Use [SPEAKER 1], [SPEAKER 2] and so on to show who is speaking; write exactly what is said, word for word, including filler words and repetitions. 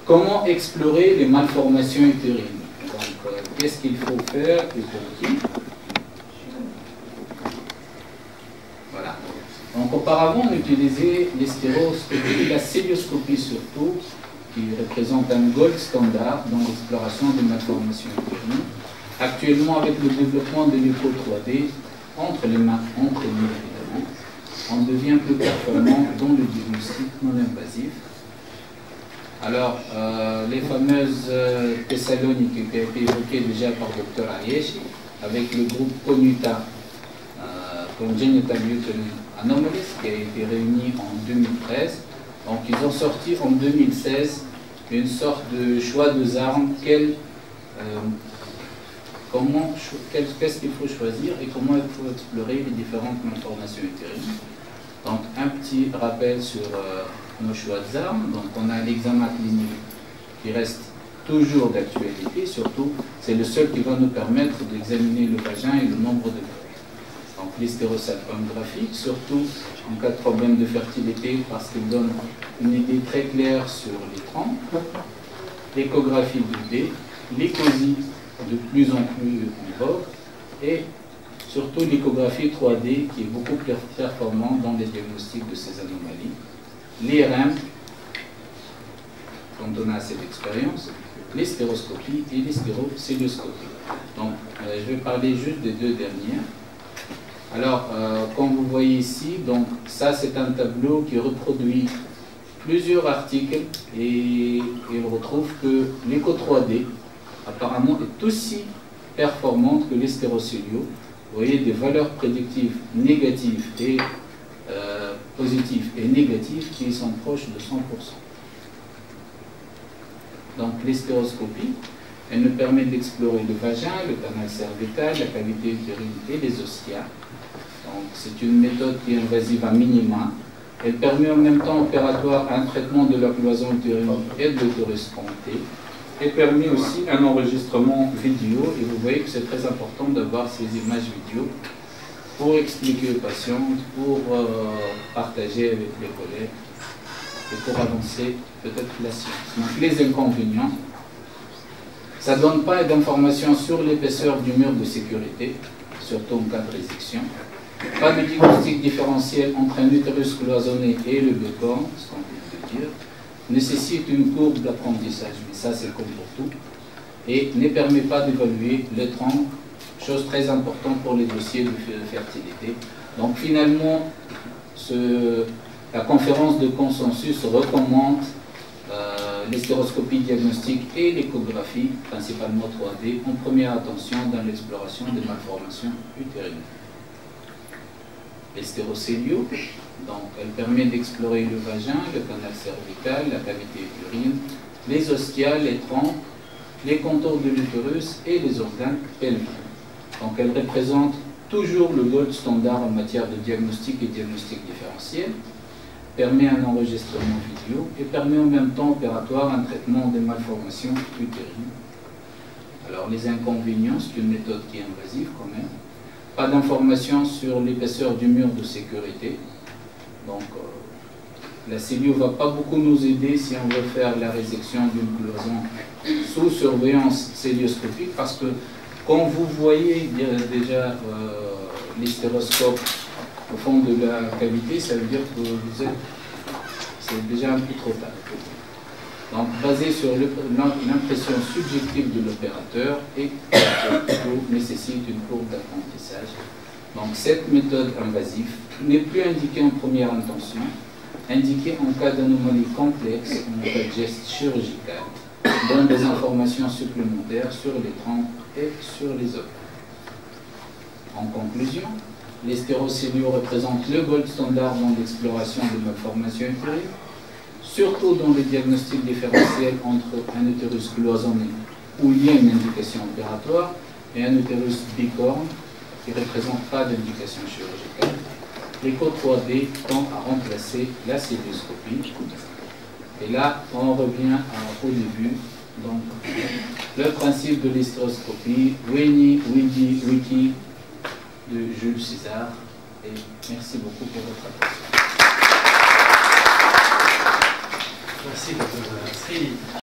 [SPEAKER 1] comment explorer les malformations utérines? Donc, euh, qu'est-ce qu'il faut faire et pour qui? Voilà. Donc, auparavant, on utilisait l'hystéroscopie et la célioscopie surtout, qui représente un gold standard dans l'exploration des malformations utérines. Actuellement, avec le développement de l'écho trois D, entre les mains, entre les mains évidemment, on devient plus performant dans le diagnostic non invasif. Alors, euh, les fameuses euh, Thessaloniques qui ont été évoquées déjà par le docteur Ayeshi, avec le groupe CONUTA, euh, Congenital Uterine Anomalies, qui a été réuni en deux mille treize. Donc, ils ont sorti en deux mille seize une sorte de choix de armes, quel, euh, comment, qu'est-ce qu'il faut choisir et comment il faut explorer les différentes malformations utérines. Donc, un petit rappel sur euh, nos choix d'armes. Donc, on a l'examen clinique qui reste toujours d'actualité, surtout, c'est le seul qui va nous permettre d'examiner le vagin et le nombre de fois. Donc, l'hystérosalpingographie, surtout en cas de problème de fertilité, parce qu'il donne une idée très claire sur les trompes, l'échographie deux D, l'échosie de plus en plus en vogue, et surtout l'échographie trois D qui est beaucoup plus performante dans les diagnostics de ces anomalies, l'I R M, quand on a assez d'expérience, l'hystéroscopie et l'hystérocélioscopie. Donc, euh, je vais parler juste des deux dernières. Alors, euh, comme vous voyez ici, donc ça c'est un tableau qui reproduit plusieurs articles et, et on retrouve que l'écho trois D apparemment est aussi performante que l'hystérocélio. Vous voyez des valeurs prédictives négatives et euh, positives et négatives qui sont proches de cent pour cent. Donc l'hystéroscopie, elle nous permet d'explorer le vagin, le canal cervical, la cavité utérine et les ostia. Donc c'est une méthode qui est invasive à minima. Elle permet en même temps opératoire un traitement de la cloison utérine et de l'utérus compté. Et permet aussi un enregistrement vidéo. Et vous voyez que c'est très important d'avoir ces images vidéo pour expliquer aux patients, pour euh, partager avec les collègues et pour avancer peut-être la science. Donc les inconvénients, ça ne donne pas d'informations sur l'épaisseur du mur de sécurité, surtout en cas de résection. Pas de diagnostic différentiel entre un utérus cloisonné et le bécon, ce qu'on vient de dire. Nécessite une courbe d'apprentissage, mais ça c'est comme pour tout, et ne permet pas d'évaluer le tronc, chose très importante pour les dossiers de fertilité. Donc finalement, ce, la conférence de consensus recommande euh, l'hystéroscopie diagnostique et l'échographie, principalement trois D, en première attention dans l'exploration des malformations utérines. L'hystérocélio, donc elle permet d'explorer le vagin, le canal cervical, la cavité utérine, les ostia, les trompes, les contours de l'utérus et les organes pelviens. Donc elle représente toujours le gold standard en matière de diagnostic et diagnostic différentiel, permet un enregistrement vidéo et permet en même temps opératoire un traitement des malformations utérines. Alors les inconvénients, c'est une méthode qui est invasive quand même. Pas d'informations sur l'épaisseur du mur de sécurité. Donc, euh, la cellule ne va pas beaucoup nous aider si on veut faire la résection d'une cloison sous surveillance célioscopique, parce que, quand vous voyez déjà euh, l'hystéroscope au fond de la cavité, ça veut dire que vous êtes, c'est déjà un peu trop tard. Donc, basé sur l'impression subjective de l'opérateur et surtout nécessite une courbe d'apprentissage. Donc, cette méthode invasive n'est plus indiquée en première intention, indiquée en cas d'anomalie complexe, en cas de geste chirurgical, donne des informations supplémentaires sur les trompes et sur les os. En conclusion, l'hystérocélio représente le gold standard dans l'exploration de malformations utérines, surtout dans les diagnostics différentiels entre un utérus cloisonné où il y a une indication opératoire et un utérus bicorne qui ne représente pas d'indication chirurgicale. L'écho trois D tend à remplacer la célioscopie. Et là, on revient à, au début. Donc, le principe de l'hystéroscopie, Winnie, Windy, Wiki de Jules César. Et merci beaucoup pour votre attention.
[SPEAKER 2] Merci, docteur Sri.